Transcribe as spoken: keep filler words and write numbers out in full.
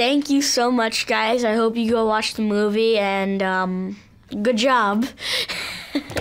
thank you so much, guys. I hope you go watch the movie, and um, good job.